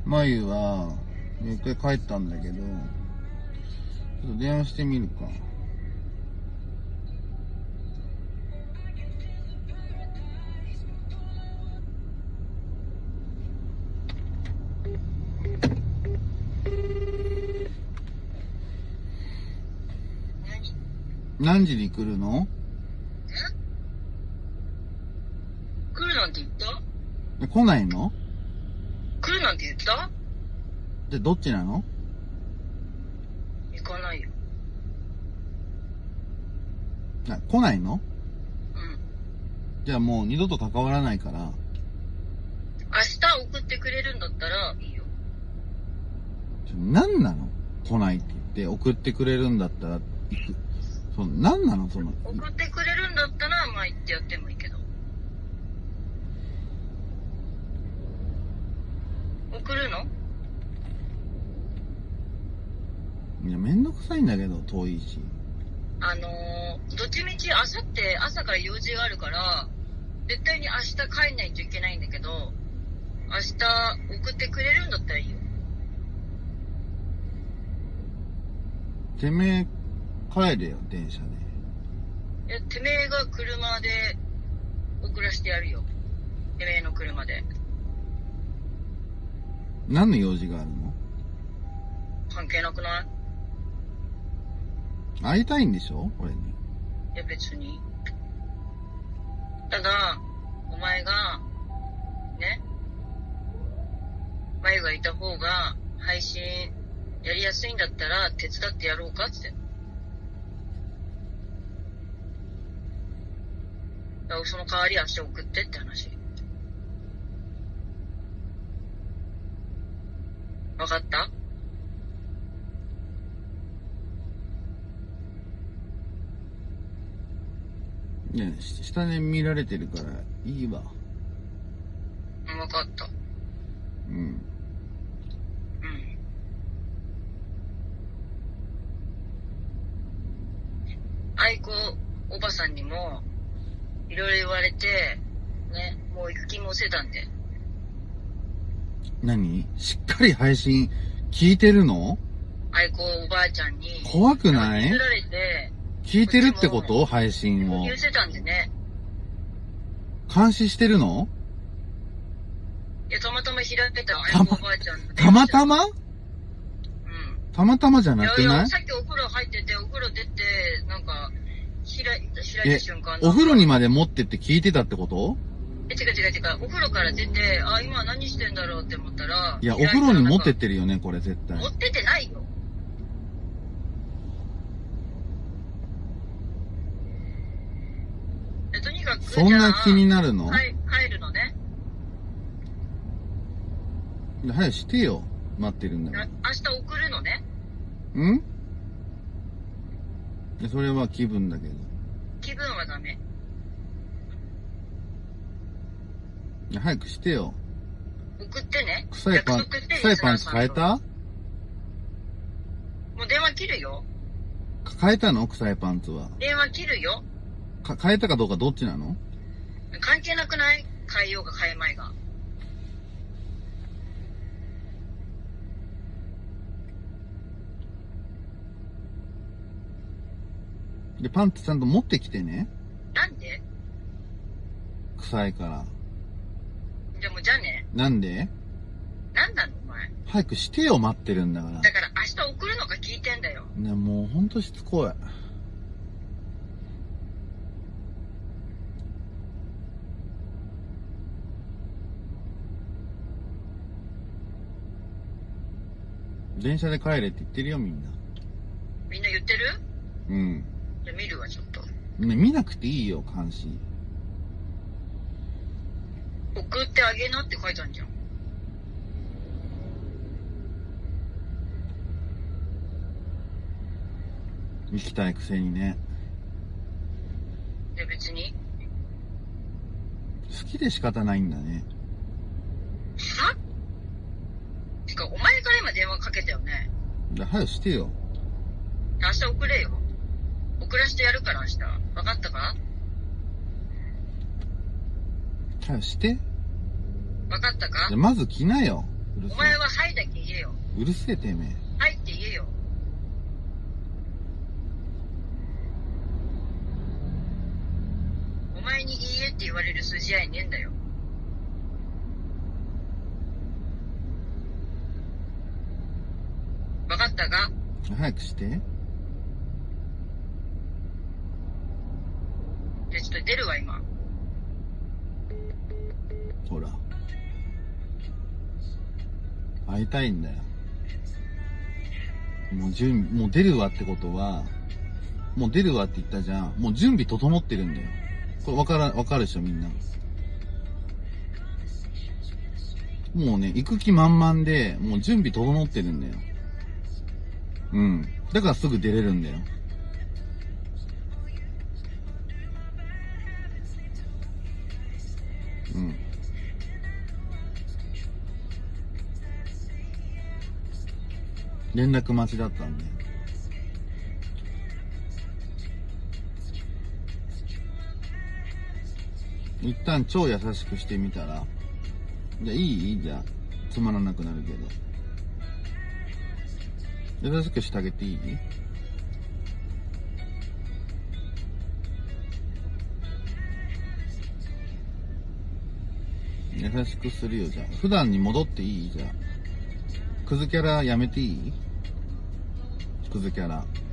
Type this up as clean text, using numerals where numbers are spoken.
まゆは、一回帰ったんだけど、ちょっと電話してみるか。何時に来るの？ 来るなんて言った？ 来ないの？ 来るなんて言った？ じゃあどっちなの？ 行かないよ。 来ないの？ うん。 じゃあもう二度と関わらないから。 明日送ってくれるんだったらいいよ。 何なの？来ないって言って送ってくれるんだったら行く。何なのその。 送ってくれるんだったらまあ行ってやってもいいけど。送るの？ いや、めんどくさいんだけど、遠いし。 どっちみち明後日朝から用事があるから、絶対に明日帰んないといけないんだけど、明日送ってくれるんだったらいいよ。 てめえ、帰れよ、電車で。 いや、てめえが車で送らせてやるよ。てめえの車で。 何の用事があるの？ 関係なくない？ 会いたいんでしょ俺に。 いや別に。ただ、お前が、ね、まゆがいた方が配信やりやすいんだったら手伝ってやろうかって。だからその代わり明日送ってって話。わかった？ いや、下で見られてるからいいわ。 わかった。 うん。 うん。愛子おばさんにもいろいろ言われて、ね、もう行く気もせたんで。 何？しっかり配信聞いてるの？ 愛子おばあちゃんに。 怖くない？ 譲られて。 聞いてるってこと？配信を。 言ってたんでね。 監視してるの？ いや、たまたま開いた愛子おばあちゃんの。 たまたま？ うん。 たまたまじゃなくない？ いやいや、さっきお風呂入ってて、お風呂出て、なんか、開いた瞬間。 お風呂にまで持ってって聞いてたってこと？ 違う。お風呂から出て、あ、今何してんだろうって思ったら。 いや、お風呂に持ってってるよね、これ絶対。 持ってってないよ。とにかく、 そんな気になるの？ 帰るのね。 早くしてよ。待ってるんだから。 明日送るのね。 ん？それは気分だけど。 気分はダメ。 早くしてよ。 送ってね。 臭いパンツ変えた？ もう電話切るよ。 変えたの？臭いパンツは。 電話切るよ。 変えたかどうかどっちなの？ 関係なくない？変えようが変えまいが。 で、パンツちゃんと持ってきてね。 なんで？ 臭いから。 じゃあね。 なんで？ なんなのお前。 早くしてよ、待ってるんだから。 だから明日送るのか聞いてんだよ。 ね、もうほんとしつこい。電車で帰れって言ってるよ、みんな。 みんな言ってる？ うん。 じゃあ見るわ、ちょっと。 ね、見なくていいよ、監視。 送ってあげなって書いてあるじゃん。 行きたいくせにね。 で、別に。 好きで仕方ないんだね。 は？てか、お前から今電話かけたよね。 早くしてよ。 明日送れよ。送らせてやるから明日。分かったか？ 早くして。 分かったか？ まず来なよ。 うるせお前ははいだけ言えよ。 え。うるせえ、てめえ。 はいって言えよ。お前にいいえって言われる筋合いねえんだよ。わかったか？ 早くして。 じゃあちょっと出るわ、今。 ほら。会いたいんだよ。もう出るわってことは、もう出るわって言ったじゃん。もう準備整ってるんだよ。これわかるでしょ、みんな。もうね、行く気満々で、もう準備整ってるんだよ。うん。だからすぐ出れるんだよ。うん。連絡待ちだったんで。一旦超優しくしてみたら、じゃあいいじゃあ、つまらなくなるけど。優しくしてあげていい？優しくするよ、じゃあ。普段に戻っていい？じゃあ。クズキャラやめていい？クズキャラ。